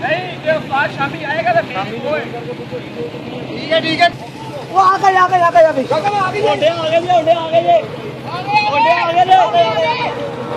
नहीं जो आज शामी आएगा तो ठीक है वो आ गए आगे